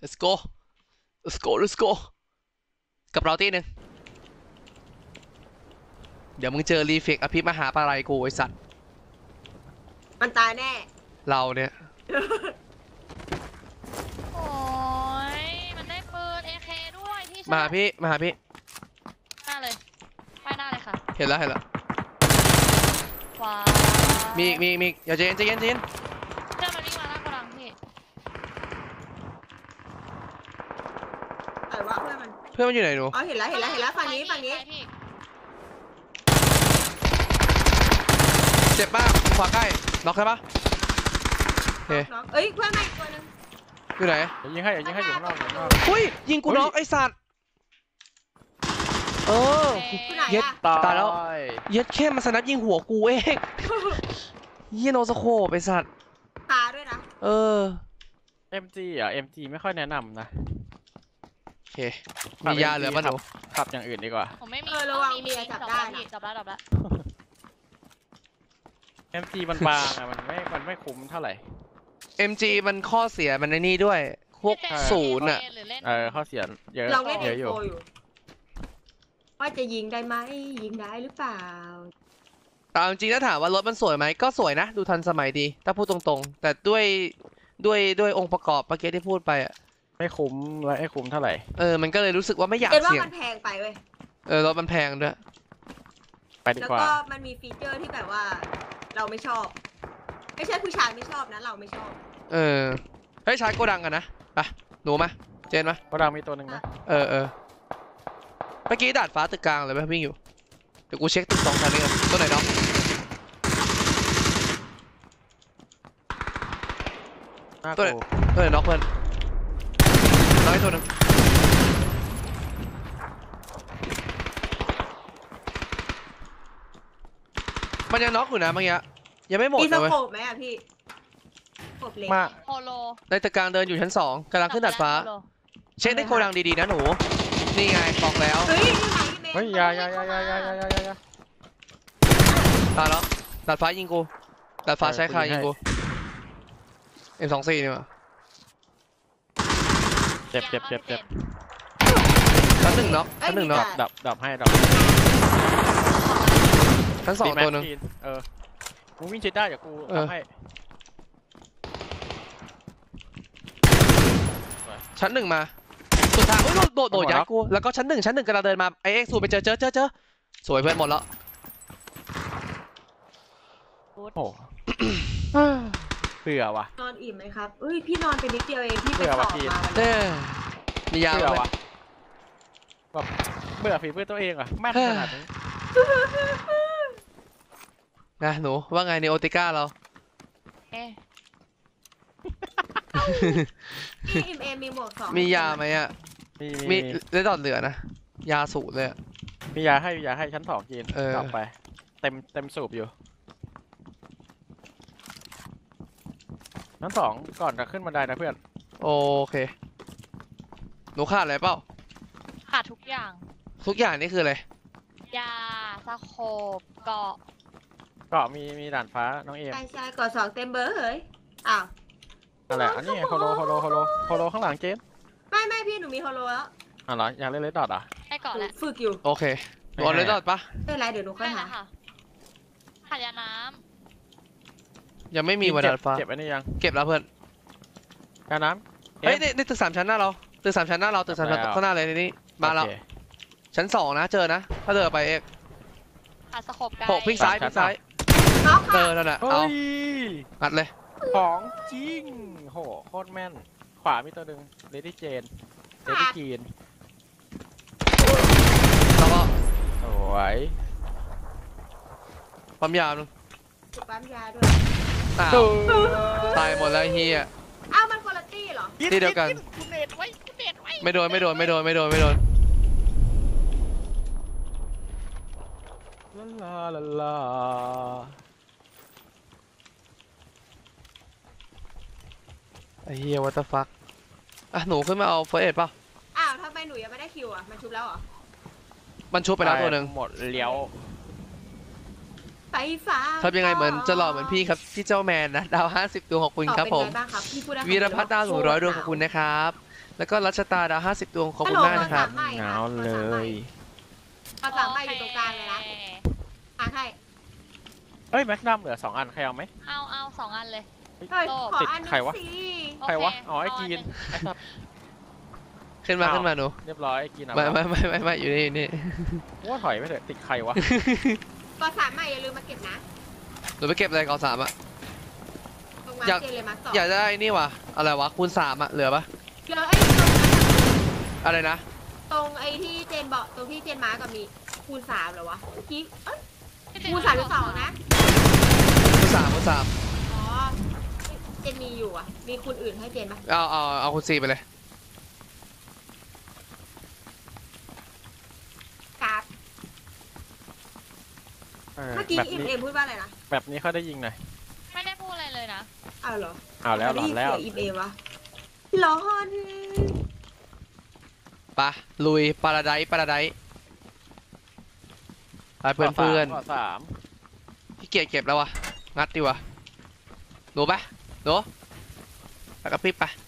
let's go let's go let's go กับเราตีหนึ่งเดี๋ยวมึงเจอรีเฟกอภิมหาปลาไหลกูไอสัตว์มันตายแน่เราเนี่ยโอ้ยมันได้ปืน AK ด้วยที่มาหาพี่หน้าเลยไปหน้าเลยค่ะเห็นแล้วว้ามีอย่าเจนเพื่อนมันวิ่งมาหน้ากระดังพี่ว่าเพื่อนมันอยู่ไหนหนูอ๋อเห็นแล้วฝั่งนี้เจ็บมากขวาใกล้ล็อกใช่ปะเอ้ยเพื่อนมาอีกตัวนึงอยู่ไหนยิงให้อยู่ข้างนอกอุ้ยยิงกูน็อกไอสัตว์เย็ดตายแล้วเย็ดเข้มมันสนับยิงหัวกูเองยี่โนสโคปไอสัตว์ตาด้วยนะ MG อ่ะ MG ไม่ค่อยแนะนำนะโอเคมียาเหลือป่ะหนูขับอย่างอื่นดีกว่าผมไม่มีระวังเมียจับได้จับแล้ว MG มันบางอ่ะมันไม่คุ้มเท่าไหร่ MG มันข้อเสียมันในนี่ด้วยพวกศูนย์อ่ะข้อเสียเยอะเราเล่นเอโอยู่ว่าจะยิงได้ไหมยิงได้หรือเปล่าแต่จริงๆถ้าถามว่ารถมันสวยไหมก็สวยนะดูทันสมัยดีถ้าพูดตรงๆแต่ด้วยองค์ประกอบเมื่อกี้ที่พูดไปอ่ะไม่คุ้มและไม่คุ้มเท่าไหร่มันก็เลยรู้สึกว่าไม่อยากเสี่ยงมันแพงไปเว้ยรถมันแพงด้วยไปดีกว่าแล้วก็มันมีฟีเจอร์ที่แบบว่าเราไม่ชอบไม่ใช่ผู้ชายไม่ชอบนะเราไม่ชอบให้ใช้โกดังกันนะไปหนูมาเจนมาโกดังมีตัวหนึ่งนะเมื่อกี้ดาดฟ้าตึกกลางเลยไหมวิ่งอยู่เดี๋ยวกูเช็คตึก2 ชั้นนี้กันตัวไหนน็อกตัวไหนน็อกเพื่อนน้อยตัวนึงมันยังน็อกอยู่นะเมื่อกี้ยังไม่หมดเลยมีสโคปไหมอะพี่สโคปเล็กโฮโลในตึกกลางเดินอยู่ชั้น2กำลังขึ้นดาดฟ้าเช็คได้โกดังดีๆนะหนูนี่ไงบอกแล้วเฮ้ยยาตายแล้วดาดฟ้ายิงกูดาดฟ้าใช้คายิงกู M24 นี่มาเจ็บชั้น 1น็อกดับให้ชั้น 2ตัวนึงมึงวิ่งชิดได้เดี๋ยวกูทำให้ชั้น 1มาสุดท้ายโดดยัดกูแล้วก็ชั้น 1กำลังเดินมาไอเอ็กซ์สูไปเจอสวยเพื่อนหมดแล้วโอ้เบื่อว่ะนอนอิ่มไหมครับพี่นอนไปนิดเดียวเองพี่ไปสอบมามียาว่ะแบบเบื่อฝีมือตัวเองอ่ะแม่นขนาดนี้นะหนูว่าไงในโอติก้าเราพี่มีหมวก2 มียาไหมอ่ะมีได้ดอดเหลือนะยาสูบเลยมียาให้ชั้น2กินกลับไปเต็มสูบอยู่ชั้น2ก่อนจะขึ้นบันไดนะเพื่อนโอเคหนูขาดอะไรเปล่าขาดทุกอย่างนี่คืออะไรยาสโคปเกาะมีด่านฟ้าน้องเอ็มใช่เกาะ2เต็มเบอร์เฮ้ยอ้าวอะไรอันนี้โฮโลข้างหลังเจนไม่พี่หนูมีโฮโลแล้วเหรออยากเล่นเลดดอทได้เกาะแล้วฝึกอยู่โอเคบอลเลดดอทปะไม่เป็นไรเดี๋ยวหนูค่อยหาขาดยาน้ำยังไม่มีวันดาดฟ้าเก็บไว้นี่ยังเก็บแล้วเพื่อนยาน้ำเฮ้ยในตึก3 ชั้นหน้าเราตึก3 ชั้นหน้าเราตึก3 ชั้นข้างหน้าเลยนี่มาแล้วชั้น 2นะเจอนะถ้าเดินไปเอกขาดสโคปไกลพลิกซ้ายนั่นแหละเอาอัดเลยของจริงโหโคตรแม่นขวามีตัวหนึ่งเลดี้จีนแล้วก็สวยปั๊มยาด้วยตายหมดแล้วเฮียมันคุณภาพเหรอที่เดียวกันไม่โดนลาไอ้เฮียวัตถุฟักหนูขึ้นมาเอาเฟิร์สเอ็ดป่ะทำไมหนูยังไม่ได้คิวมันชุบแล้วเหรอมันชุบไปแล้วตัวหนึ่งหมดเลี้ยวไฟฟ้าทำยังไงเหมือนจะหล่อเหมือนพี่ครับที่เจ้าแมนนะดาว50 ดวงขอบคุณครับผมวีรพัฒน์ดาว100 ดวงขอบคุณนะครับแล้วก็รัชตาดาว50 ดวงขอบฮัลคุโหณลมากนะครับใหม่เหค่ะงาเลยภาษาใหม่อยู่ตรงกลางเลยนะอ่ะใครเอ้ยแม็กนัมเหลือ2 อันใครเอาไหมเอา2 อันเลยเฮ้ยโลภขอติดอันหนึใครง วะสิโอใครเวะอ๋อไอ้เากีนหงไอ้สัตว์ขึ้นมาอ้าวขึ้นมาหนูเรียบร้อยไอ้กีนเอาไม่อยู่นี่อยู่นี่ว่าถอยไปเถอะติดใครวะภาษาใหม่อย่าลืมมาเก็บนะหนูไปเก็บอะไรกอ3อ่ะตรงมาอยากเจนเลยมาสองอยากได้นี่ว่ะอะไรวะคูณ3อ่ะเหลือปะเหลือไอ้ตรงนั้นอะไรนะตรงไอ้ที่เจนบอกตรงที่เจนมากับมีคูณ3เหรอวะเมื่อกี้เอ้ยพี่ติ๋คูณ3หรือ2นะคูณ3 อ๋อเจนมีอยู่อ่ะมีคูณอื่นให้เจนปะเอาคูณ4ไปเลยกราฟ เมื่อกี้แบบอิมนี้เอ็มพูดว่าอะไรนะแบบนี้เขาได้ยิงหน่อยไม่ได้พูดอะไรเลยนะอ้าวเหรอเอาแล้วหลอนแล้วอิมเอ็มวะหลอนไปะลุยปาราไดซ์ไปเพื่อนข้อสามๆพี่เกียจเก็บแล้ววะงัดดีวะหนูปะหนูไปกับพี่ปะ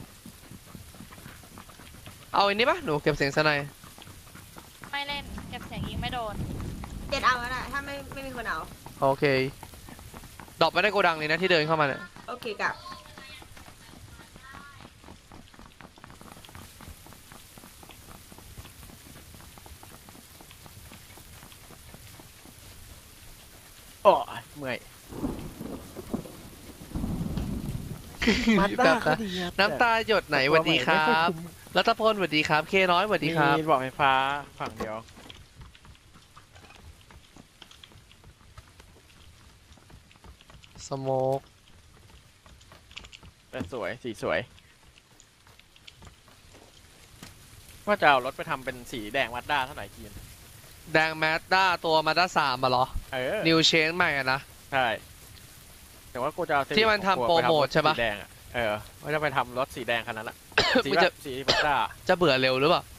เอาอันนี้ปะหนูเก็บเสียงสไนด์ไม่เล่นเก็บเสียงยิงไม่โดนเจนเอาแล้วนะถ้าไม่มีคนเอาโอเคดรอปไม่ได้โกดังเลยนะที่เดินเข้ามาเนี่ยโอเคกับโอ้ยเมื่อยแบบนะน้ำตาหยดไหนสวัสดีครับ รัตพลสวัสดีครับ เคน้อยสวัสดีครับมีบอกไฟฟ้าฝั่งเดียวสโมกแต่สวยสีสวยว่าจะเอารถไปทำเป็นสีแดงวัดด้าเท่าไหร่กีนแดงแมดด้าตัวมาด้า3อ่ะเหรอเออนิวเชนใหม่อ่ะนะใช่แต่ว่ากูจะเอาที่มันทำโปรโมทใช่ปะสีแดงอะเออว่าจะไปทำรถสีแดงคันนั้นละ สีมันแบจะบสีวัดด้าจะเบื่อเร็วหรือเปล่า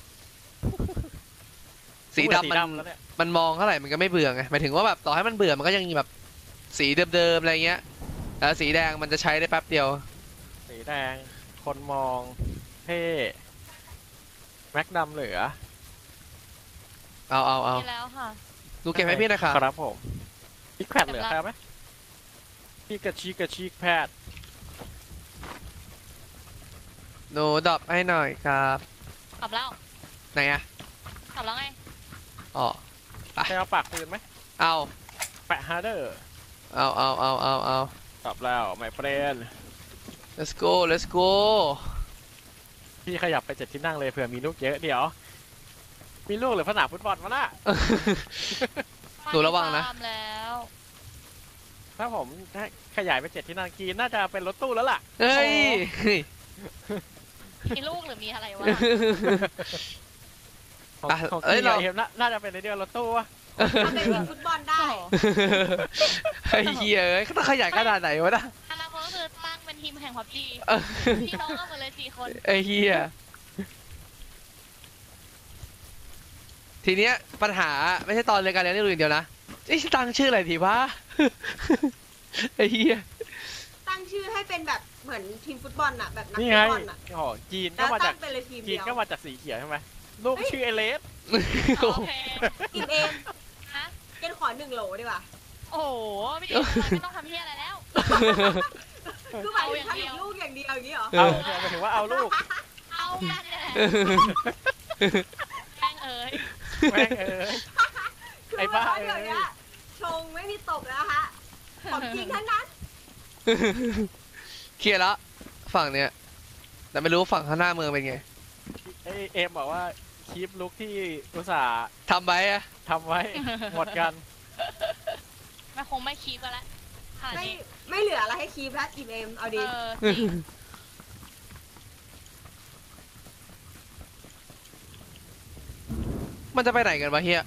สีดำแล้วเนี่ยมันมองเท่าไหร่มันก็ไม่เบื่อไงหมายถึงว่าแบบต่อให้มันเบื่อมันก็ยังมีแบบสีเดิมๆอะไรเงี้ยแล้วสีแดงมันจะใช้ได้แป๊บเดียวสีแดงคนมองเท่แม็กดำเหลือเอามีแล้วค่ะดูเก็บให้พี่นะครับครับผมพิกแพดเหลือใครเอาไหมพี่กระชีกแพดหนูดรอปให้หน่อยครับกลับแล้วไหนอะกลับแล้วไงอ๋อใครเอาปากปืนไหมเอาแปะฮาร์เดอร์เอาตอบแล้วไม่เฟรน let's go พี่ขยับไป7 ที่นั่งเลยเผื่อมีลูกเยอะเดี๋ยว มีลูกหรือสนามฟุตบอลวะน่ะหนูระวังนะตามแล้วถ้าผมขยายไป7 ที่นั่งกีนน่าจะเป็นรถตู้แล้วล่ะเฮ้ยมีลูกหรือมีอะไรวะของอ่ะของเอ้ยกีนเราเอ็มน่าจะเป็นในเดือนรถตู้วะทำเป็นทีมฟุตบอลได้โอ้โหไอ้เหี้ยเอ้ยต้องขยายขนาดไหนวะนะอนาคตก็คือตั้งเป็นทีมแข่งพับจีเออพี่น้องกันหมดเลย4 คนไอ้เหี้ยทีเนี้ยปัญหาไม่ใช่ตอนเรียนการเรียนนี่รู้อย่างเดียวนะไอ้ตั้งชื่ออะไรดีวะ ไอ้เหี้ยตั้งชื่อให้เป็นแบบเหมือนทีมฟุตบอลอะแบบนักนี่ฟุไงตบอลอะโอ้โหจีนแล้ก็วมาจากตั้งเป็นเลยทีมจีเดีนยวก็มาจากสีเขียวใช่ไหมลูกชื่อเอเลสโอเคอิมเอมฮะเจนขอ1 โหลดีกว่าโอ้โหพี่ติ๋วไม่ต้องทำเพี้ยอะไรแล้วคือหมายถึงผลิตลูกอย่างเดียวอย่างนี้เหรอเอาหมายถึงว่าเอาลูกเอากันเนี่ยแหละแป้งเอ๋ยแม่งเอ้ยคือไอ้บ้าเดี๋ยวเนี้ยชงไม่มีตกแล้วฮะของจริงทั้งนั้นเคลียร์แล้วฝั่งเนี้ยแต่ไม่รู้ฝั่งข้างหน้าเมืองเป็นไงเอ็มบอกว่าคลิปลุกที่อุตส่าห์ทำไว้อะทำไว้หมดกันไม่คงไม่คีบกันละค่ะไม่นี่ไม่เหลืออะไรให้คีบแล้วอิมเอมเอาดีจริงมันจะไปไหนกันวะเฮีย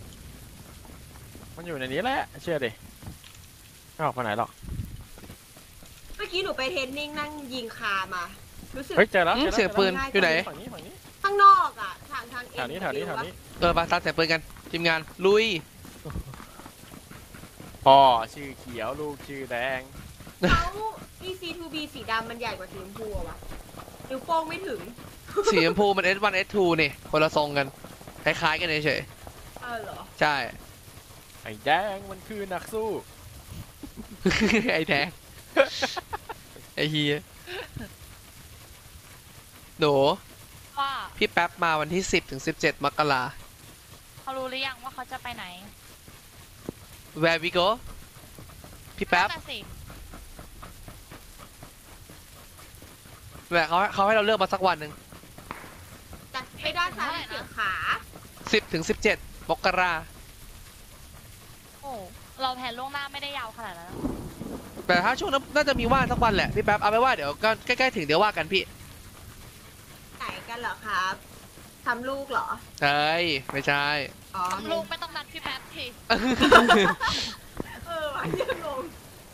มันอยู่ในนี้แหละเชื่อดิไม่ออกไปไหนหรอกเมื่อกี้หนูไปเทรนนิ่งนั่งยิงคามา รู้สึกเฮ้ยเจอแล้วเสียงปืนอยู่ไหนฝั่งนี้ฝั่งนี้ข้างนอกอะทางเอ็แถวนี้แถวนี้แถวนี้ไปตามเสียงปืนกันทีมงานลุยพ่อชื่อเขียวลูกชื่อแดงเขา EC2B สีดำมันใหญ่กว่าสีชมพูอะวะนิ้วโป้งไม่ถึงสีชมพูมัน S1 S2 นี่คนละทรงกันคล้ายๆกันเฉยเหรอๆใช่ไอ้แดงมันคือนักสู้ไอ้แดงไอ้เฮียหนูว่าพี่แป๊บมาวันที่10 ถึง 17 มกราเขารู้หรือยังว่าเขาจะไปไหน Where we go พี่แป๊บนั่นน่ะสิแหละเขาให้เราเลือกมาสักวันหนึ่งแต่ไอ้ด้านซ้ายมันเสียขา 10 ถึง 17 มกราโอ้เราแผนล่วงหน้าไม่ได้ยาวขนาดนั้นแต่ถ้าช่วงนั้นน่าจะมีว่างสักวันแหละพี่แป๊บเอาไปว่าเดี๋ยวก็ใกล้ๆถึงเดี๋ยวว่ากันพี่ไหนกันเหรอครับทำลูกเหรอเฮ้ยไม่ใช่อ๋อลูกไม่ต้องนัดพี่แป๊บทีวันนี้งง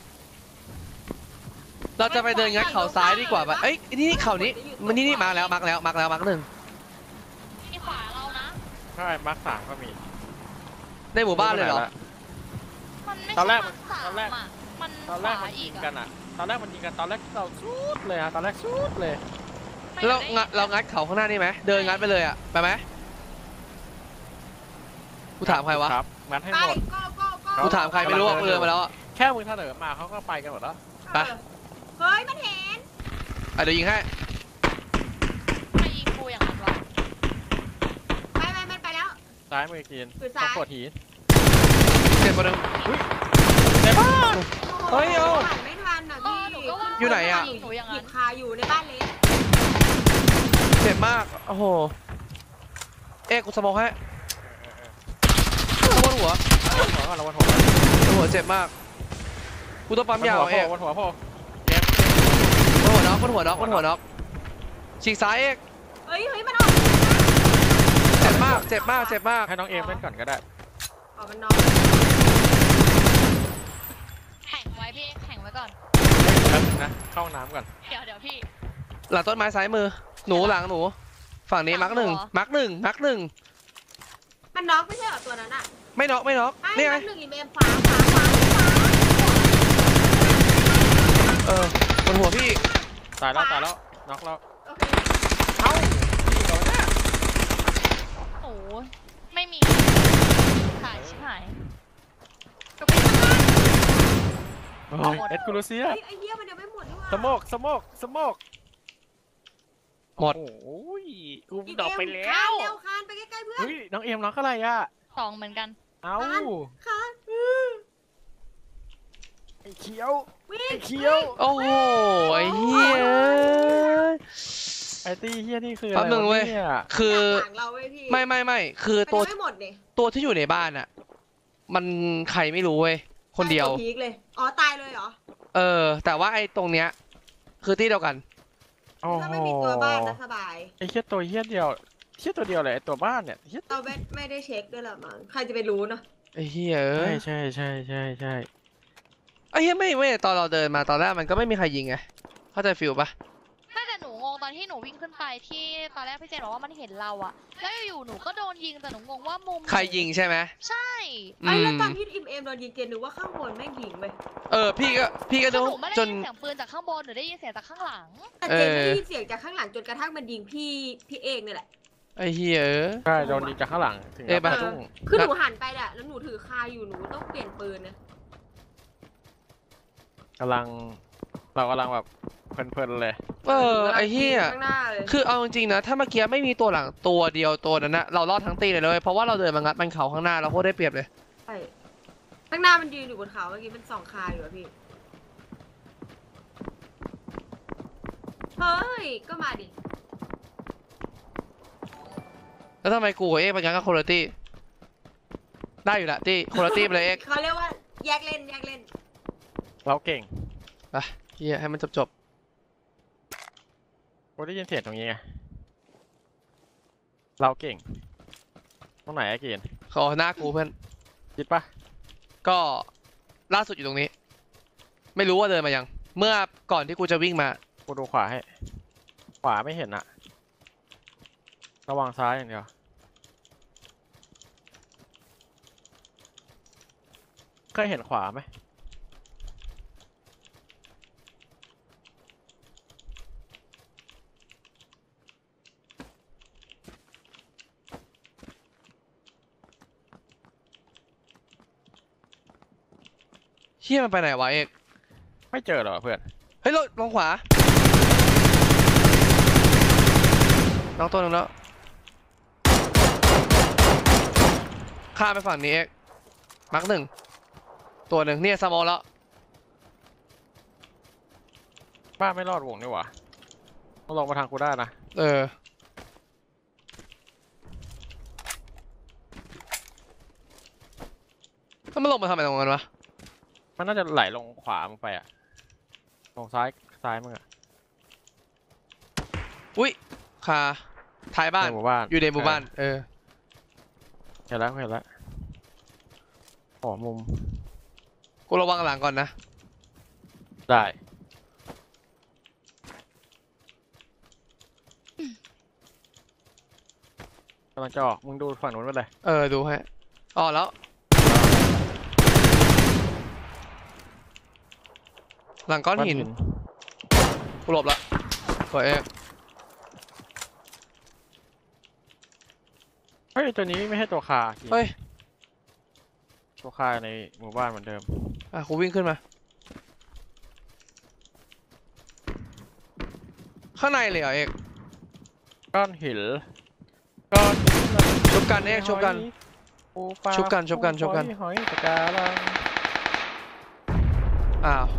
เราจะไปเดินงัดเขาซ้ายดีกว่าปะเอ้ยนี่เขานี้มันนี่มาแล้วมาร์กแล้วหนึ่งที่ขวาเรานะใช่มาร์คสามก็มีในหมู่บ้านเลยเหรอมันไม่ตอนแรกใช่สามอ่ะมันตอนแรกขมัวาน อียิกงอ่ะกันอ่ะ ตอนแรกมันยิงกันตอนแรกเราซูดเลยฮะตอนแรกซูดเลยไม่เราได้เรางัดเขาข้างหน้านี่ไหมเดินงัดไปเลยอะไปไหมกูถามใครวะครับงั้นให้ไปหมดก็กูถามใครไม่รู้อะกูเดินมาแล้วอะแค่มึงเสนอมาเขาก็ไปกันหมดแล้วไปเฮ้ยมันเห็นเดี๋ยวยิงให้ไม่ยิงกูอย่างนั้นวะไปมันไปแล้วซ้ายมือกินคือต้ซ้าองยกดหินเจ็บมาหนึ่งในบ้านเฮ้ยเอาหันไม่ทันอ่ะพี่หนูก็ว่าอยู่ไหนอะยิงหนูอย่างหยินั้นบคาอยู่ในบ้านเล็กเจ็บมากโอ้โหเอ๊ะกูสโมองให้ข้างบนหัวหัวก่อนระวังหัวหัวเจ็บมากกูต้องปั๊มยาวเอ๊ะวันหัวโผล่บนหัวน็อกบนหัวน็อกบนหัวน็อกฉีกซ้ายเอ๊ะเฮ้ยมันออกเจ็บมากเจ็บมากเจ็บมากให้น้องเอมเล่นก่อนก็ได้ออกมันนอนแข่งไว้พี่แข่งไว้ก่อนแป๊บนึงนะเข้าห้องน้ำก่อนเดี๋ยวพี่หลังต้นไม้ซ้ายมือหนูหลังหนูฝั่งนี้หลัมาร์งกหนึ่งเหรอมาร์กหนึ่งมาร์กหนึ่งมันน็อกไม่ใช่เหรอตัวนั้นอ่ะไม่น็อกไม่น็อกไอ้นี่ไงมันหนึ่งอีเมลขวาเออบนหัวพี่ตายแล้วน็อกแล้วโอเคเอ้าพี่โดนเนี่ยโอ้ยไม่มีหายชิบหายก็เป็นข้างล่างโอ้ยเอ็ดกูรูเซียเฮ้ยไอ้เหี้ยมันยังไม่หมดด้วยสโมกหมดโอ้ยกูอีดอกไปแล้คานวเร็วคานไปใกล้ๆเพื่อนเฮ้ยน้องเอมน็อกอะไรอ่ะสองเหมือนกันเอ้าคานไอ้เขียววิ่งไอ้เขียวโอ้โหไอ้เหี้ยไอ้ตี้เฮียนี่คือแป๊อะบไรนึงเว้วะยเนี่ยคือหลังเราเว้ยพี่ไม่คือมันตัวยังไม่หมดเนี่ยตัวที่อยู่ในบ้านอ่ะ มันใครไม่รู้เว้ยคนเดียวตาพีคเลยอ๋อตายเลยเหรอเออ แต่ว่าไอ้ตรงเนี้ยคือที่เดียวกันโอ้ถ้าโหไม่มีตัวบ้านนะสบายไอ้เฮียตัวเฮียเดียวเฮียตัวเดียวเลยไอ้ตัวบ้านเนี่ยเฮียเราไม่ได้เช็คด้วยหรอมั้งใครจะไปรู้เนาะไอ้เหี้ยเอ้ยใช่ไอ้เหี้ยไม่ตอนเราเดินมาตอนแรกมันก็ไม่มีใครยิงไงเข้าใจฟิลปะน่าจะหนูงงตอนที่หนูวิ่งขึ้นไปที่ตอนแรกพี่เจนบอกว่ามันเห็นเราอะแล้วอยู่ๆหนูก็โดนยิงแต่หนูงงว่ามุมใครยิงใช่ไหมใช่ไอ้แล้วอืมตอนที่อิมเอมโดนยิงเจนนึกว่าข้างบนแม่งยิงไปเออพี่ก็คือดูหนูไม่ได้จนยินเสียงปืนจากข้างบนหนูได้ยินเสียงจากข้างหลังแต่เจนไม่ได้ยินเสียงจากข้างหลังจนกระทั่งมันยิงพี่เอกนี่แหละไอ้เหี้ยเอ้ยใช่โดนยิงจากข้างหลังถึงเอ๊ะกับปะสะดุ้งคือหนูหันไปแหละแล้วหนูถือคาอยู่หนูต้องเปลี่ยนปืนนะเรากำลังแบบเพลินๆเลยเออไอ้เหี้ยข้างหน้าเลยคือเอาจริงๆนะถ้าเมื่อกี้ไม่มีตัวหลังตัวเดียวตัวนั้นนะเรารอดทั้งตีเลยเลยเพราะว่าเราเดินมางัดมันเขาข้างหน้าเราโคตรได้เปรียบเลยใช่ข้างหน้ามันยืนอยู่บนเขาเมื่อกี้มันส่องคาอยู่อะพี่เฮ้ยก็มาดิแล้วทำไมกูกับเอ๊ะไปงัดกับโคโรตี้ได้อยู่ละตี้โคโรตี้ไปเลยเอ๊ะเขาเรียกว่าแยกเล่นเราเก่งไปเหี้ยให้มันจบกูได้ยินเสียงตรงนี้ไงเราเก่งตรงไหนไอ้เกียนขอหน้ากูเพื่อนคิดปะก็ล่าสุดอยู่ตรงนี้ ไม่รู้ว่าเดินมายังเมื่อก่อนที่กูจะวิ่งมากูดูขวาให้ขวาไม่เห็นอะระวังซ้ายอย่างเดียวเคยเห็นขวาไหมฮียมันไปไหนวะเอกไม่เจอเหรอเพื่อนเฮ้ยลงขวาน้องตัวหนึงแล้วข้ามไปฝั่งนี้เอกมาร์คหนึ่งตัวหนึ่งเนี่ยสมอลแล้วบ้านไม่รอดวงนี่หว่าต้องลงมาทางกูได้นะเออถ้ามันลงมาทำอะไรตรงนั้นวะมันน่าจะไหลลงขวามึงไปอะลงซ้ายมึงอะอุ้ยคาท้ายบ้านในหมู่บ้านอยู่ในหมู่บ้านเออเห็นแล้วอ๋อมุมกูระวังหลังก่อนนะได้กำลังจะออกมึงดูฝั่งนู้นไปเลยเออดูให้อ๋อแล้วหลังก้อนหินกูหลบละสวยเอกเฮ้ยตัวนี้ไม่ใช่ตัวคาเฮ้ยตัวคาในหมู่บ้านเหมือนเดิมอ่ะกูวิ่งขึ้นมาข้างในเลยเหรอเอกก้อนหินก้อนหินชุบกันเอกชุบกันปูปลาชุบกันหอยปะการังอ้าว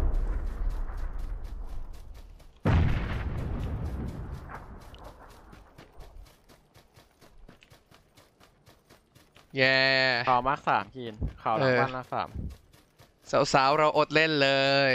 แย่ข่าวมาร์ค3กินข่าวหลังบ้านมาร์ค3 สาวๆเราอดเล่นเลย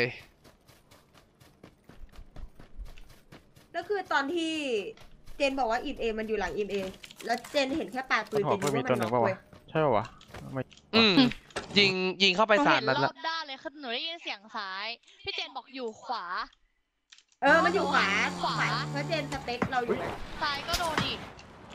แล้วคือตอนที่เจนบอกว่าอิมเอมันอยู่หลังอิมเอแล้วเจนเห็นแค่ปลายปืนมันเจบอกนว่ามีนึกว่าตัวมันหนึ่น็งอกป่าวเว้ยวะใช่ป่าววะไม่ยิงเข้าไปหนูสามเห็นนัดรละอบด้านเลยคือหนูได้ยินเสียงซ้าย พี่เจนบอกอยู่ขวามันอยู่ขวาขวาเพราะเจนสเต็กเราอยู่นะซ้ายก็โดนอีก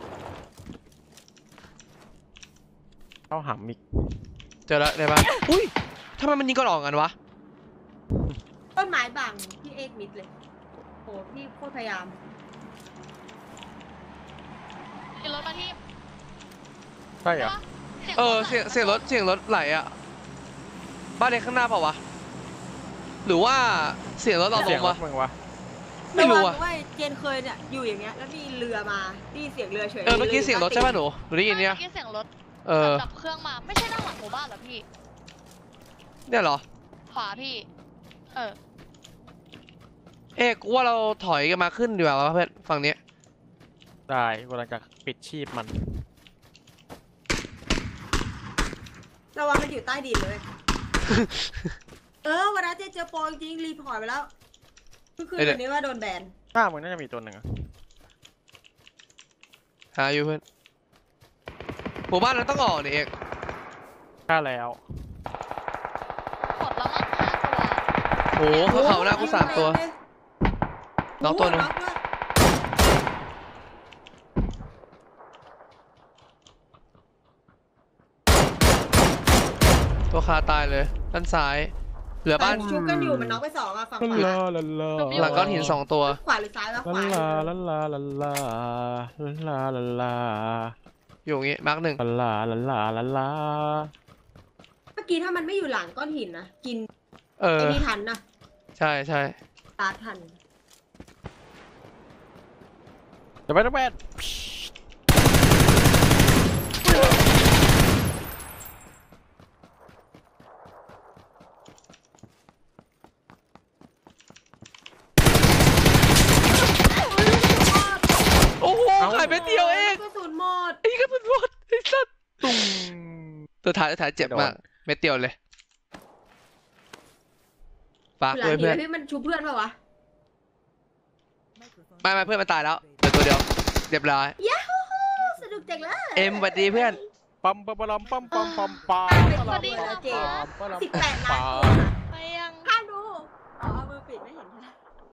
เข้าหำอีกเจอแล้วได้ปะอุ้ยทำไมมันยิงกระหล่องกันวะต้นไม้บังพี่เอกมิดเลยโหพี่โคตรพยายามเห็นรถมาที่ใช่เหรอเออเสียงรถไหลอ่ะบ้านเล็กข้างหน้าเปล่าวะหรือว่าเสียงรถเราลเสียงงรวะถมึงวะไม่รู้อะแต่ว่าเจนเคยเนี่ยอยู่อย่างเงี้ยแล้วมีเรือมาได้ยินเสียงเรือเฉยเมื่อกี้เสียงรถใช่ป่ะหนูได้ยินเนี่ยเมื่อกี้เสียงรถเออดับเครื่องมา ไม่ใช่ด้านหลังหมู่บ้านเหรอพี่เนี่ยเหรอขวาพี่ เออเอ๊ะกูว่าเราถอยกันมาขึ้นดีกว่าวะเพื่อนฝั่งนี้ได้กำลังจะปิดชีพมันระวังมันอยู่ใต้ดินเลย วันนั้นเจนเจอโปรจริงรีพอร์ตไปแล้วคือเดี๋ยวนี้ว่าโดนแบนหน้ามึงน่าจะมีตัวหนึ่งอะหาอยู่เพื่อนหมู่บ้านเราต้องออกนี่เอกฆ่าแล้วกดแล้วมั้ง5 ตัวโหเขาหน้ากู3 ตัวน้องตัวหนึงน็อกด้วยตัวคาตายเลยด้านซ้ายเหลือบ้านชุบกันอยู่มันน็อกไป2อ่ะฝั่งขวาลาลาลาหลังก้อนหิน2 ตัวขวาหรือซ้ายวะขวาลาลาลาลาลาลาลาลาอยู่อย่างงี้มาร์กหนึ่งลาลาลาลาลาเมื่อกี้ถ้ามันไม่อยู่หลังก้อนหินนะกินเออไอ้นี่ทันนะใช่ใช่ตาร์ททันเดี๋ยวไปต้องแปดโอ้โหขายเม็ดเดียวเองกระสุนหมดไอ้กระสุนหมดไอ้สัสตุ้งตัวท้ายเจ็บมากเม็ดเดียวเลยฝากหลัด้วยงเพื่อนที่มันชุบเพื่อนป่าวะไม่เพื่อนมันตายแล้วเหลือตัวเดียวเรียบร้อยยาฮูสนุกจังเลยเอ็มสวัสดีเพื่อนปั๊มปั๊มปั๊มปั๊มปั๊มปั๊มปั๊ม 18 ล้านตัว